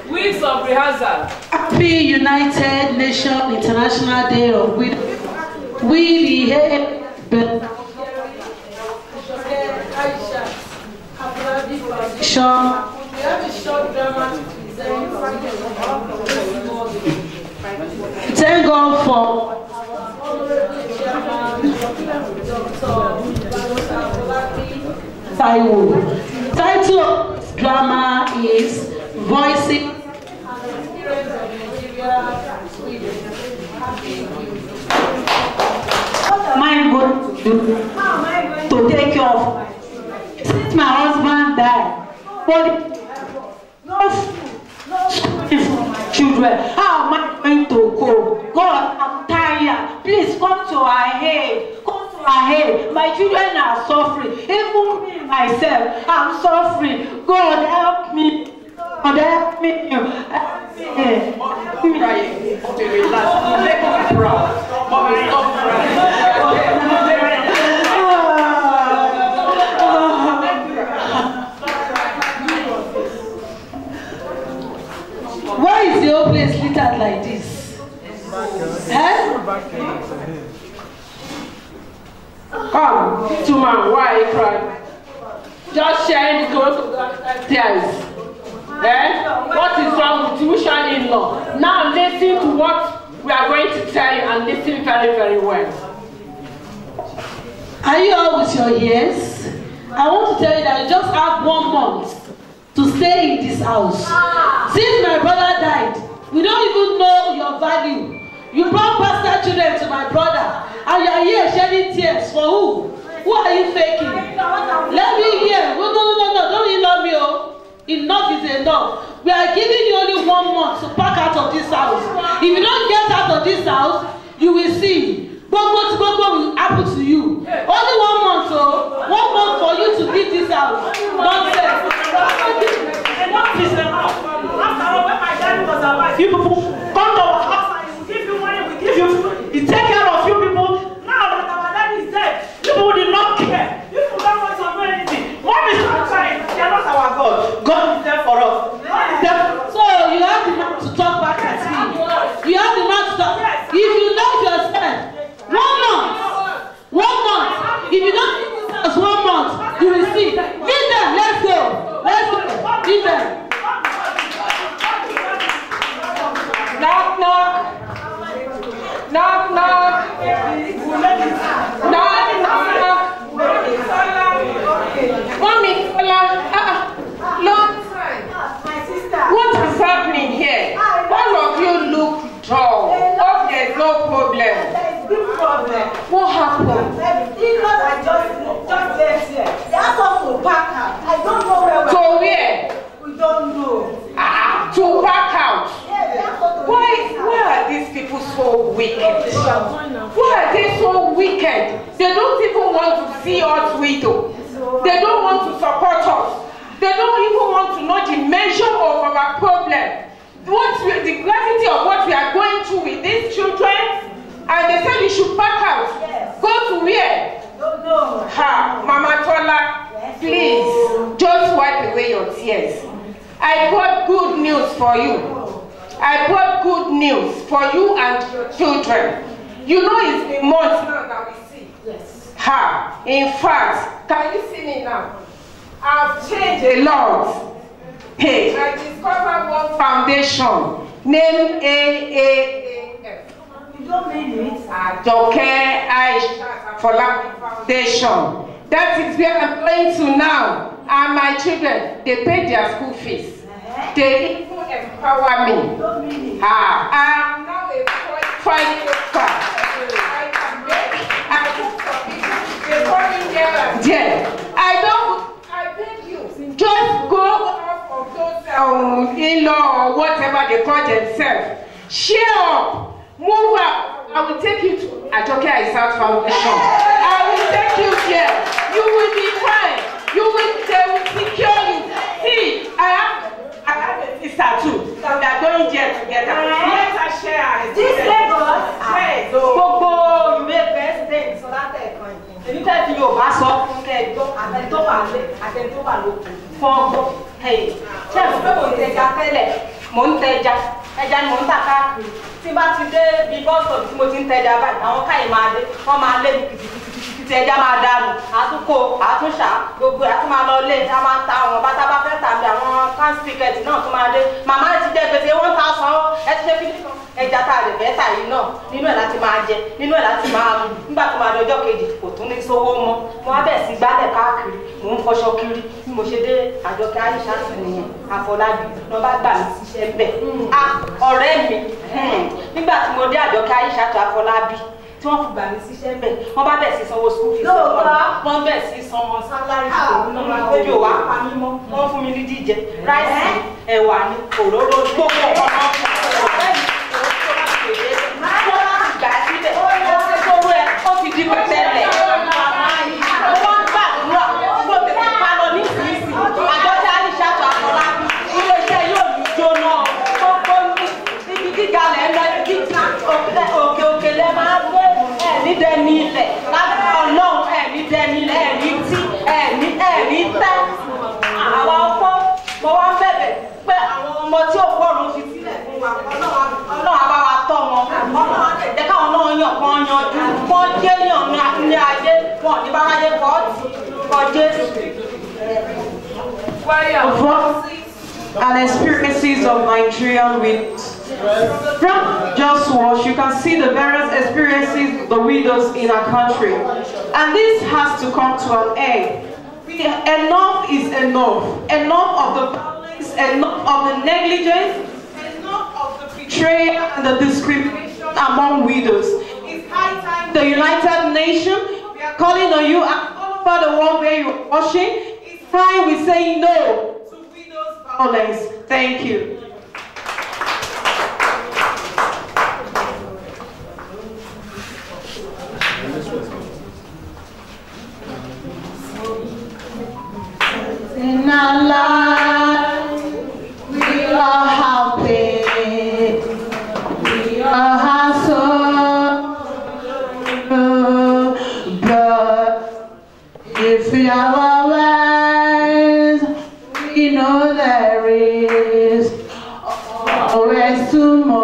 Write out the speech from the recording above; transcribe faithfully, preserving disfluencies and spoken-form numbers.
Weeks of rehearsal. Happy United Nations International Day of Widows. We the Sean. We have a short drama to present. Thank God for Taiwo. Title of drama is Voicing. What am I going to do? How am I going to take care of? Since my husband died, but no food, no food for my children. How am I going to cope? God, I'm tired. Please come to our aid. Come to our aid. My children are suffering. Even me myself, I'm suffering. God, help me. God, help me. Help me. Help me. Okay, relax. Make me proud. Mommy, stop crying. Why is the whole place littered like this? Eh? Come, two man, why are you crying? Just sharing the clothes of the tears. Eh? What is wrong with you, in-law? Now listen to what we are going to tell you and listen very, very well. Are you all with your ears? I want to tell you that you just have one month to stay in this house. Since my brother died, we don't even know your value. You brought bastard children to my brother, and you are here shedding tears for who? Who are you faking? Let me hear. No, no, no, no, don't you love me? Oh. Enough is enough. We are giving you only one month to pack out of this house. If you don't get out of this house, you will see. Gbogbo will happen to you. Only one month, so one month for you to leave this house. Nonsense. Enough is enough. After all, when my dad was alive, you people come to our house and we give you money, we give you food, we take care of you people. Now that our dad is dead, you people did not care. You people don't want to do anything. Mom is not trying. They are not our God. God is there for us. God is there for us. So you have the man to talk back at me. You have the man to talk. If you love yourself, one month, one month. If you don't give one month, you will see. Leave them. Let's go. Let's go. Leave them. Knock, knock. Knock, knock. Knock, knock. Mommy, Kola. Uh-uh. Look. What is happening here? All of you look dull. Oh, there's no problem. What happened? Because I just, just left here. They asked us to pack out. I don't know where we're To where? We don't know. Ah, to pack out. Yeah, they asked us to Why, why are these people so wicked? Why are they so wicked? They don't even want to see us widow. They don't want to support us. They don't even want to know the measure of our problem. What we, the gravity of what we are going through with these children. And they said you should pack out. Yes. Go to where? Don't know. Ha, Mama Tola, Yes. please, just wipe away your tears. I brought good news for you. I brought good news for you and your children. You know it's been months now that we see. Yes. Ha, in fact, can you see me now? I've changed a lot. Hey, I discovered one foundation named A A F. You don't mean it. Ajoke Aisha Afolabi Foundation. That is where I'm going to now. And my children, they pay their school fees. Uh-huh. They even empower me. You don't mean it. Ah, I'm now a qualified worker. I can make, I cook for people. They come in here and there. I don't, I beg you, just go off of those um, in-law or whatever they call themselves. Share up. Move up. I will take you to Ajoke Aisha Foundation. I will take you there. You will be fine. You will, they will secure you. See, I have, I have a sister too. So we are going there together. Let us share. This Lagos, Yes. gbogbo ìwé president Sọlátẹ Ẹ̀kan yìí. Èmi tẹ́ fi Yorùbá sọ fún kẹ́ẹ̀dọ́ àtẹ̀tọ́ wà lé àtẹ̀tọ́ wà lóko fọ́gbọ́. Ṣé ẹ̀fọ́ pé kò tẹ̀jà tẹ́lẹ̀? mò ń tẹja ẹja ni mò ń tà káàkiri tí n bá ti dé bí bọ́ọ̀sì tí mo ti ń tẹja báyìí àwọn káyì máa dé wọ́n máa lé mi kìtìkìtì ẹja máa dànù àtúnkò àtúnṣà gbogbo àtún máa lọ lé a máa ta àwọn bàtà bá fẹ́ tàbí àwọn kánsíkẹ̀tì náà tún máa dé màmá ti jẹ gbèsè one thousand ẹ ti ṣe kí nìkan ẹja tá a lè fẹ́ tà yìí náà nínú ẹ̀ láti máa jẹ nínú ẹ̀ láti máa mú nígbà tó máa dọjọ́ kejì kò tún ní sówó mọ́ mo wá bẹ̀ sí gbálẹ̀ káàkiri mò ń fọṣọ kiri bí mo ṣe dé Àjọkẹ́ Àyíṣà sí nìyẹn Àfọlábí lọ bá gbà mí síṣẹ́ bẹ̀ ọ̀rẹ́ mi nígbà tí mo dé Àjọkẹ́ Àyíṣà tó Àfọlábí tí wọ́n fi gbà mí síṣẹ́ bẹ̀ wọ́n bá bẹ̀ sí sanwó school fees wọ́n bẹ̀ sí sanwó sálárì tòun náà pé mi ò wá pa mí mọ́ wọ́n fún mi ní jíjẹ ráìsì ẹ̀wà ní òróró gbogbo ọ̀pọ̀ náà ọ̀rẹ́ mi kò gbà síbẹ̀ owó ẹ̀ ó ti di pẹ̀tẹ́lẹ̀ wọ́n gbàdúrà kó tètè pa lọ ní ìsinsìnyí Àjọkẹ́ Àyíṣà tó Àfọlábí ilé iṣẹ́ yóò ní jóná gbogbo ibi gíga lẹ̀ ń lọ gíga òkè òkè lẹ̀ máa gbé ẹ̀mí dẹni ilẹ̀ lábẹ́ ọlọ́run ẹ̀mí dẹni ilẹ̀ ẹ̀mí tí ẹ̀mí ẹ̀mí tẹ́ àwọn ọkọ mo wá ń bẹ̀bẹ̀ pé àwọn ọmọ tí ò fọ́ọ̀rùn fi sílẹ̀ fún wa ọlọ́run á bá wa tọ́ wọn ọlọ́run á jẹ́ káwọn náà yàn kán yanjú kán jẹ́ yàn ní ayé wọn ní báráyé kọ́ọ̀tì kọjé. And experiences of Nigerian widows. From just watch, you can see the various experiences of the widows in our country. And this has to come to an end. Enough is enough. Enough of the violence, enough of the negligence, enough of the betrayal and the discrimination among widows. It's high time the United Nations, we are calling on you and all over the world where you're watching. It's time we say no to widows' violence. Thank you. In our life, we all have pain, we all have sorrow, but if we are wise, we know there is always tomorrow.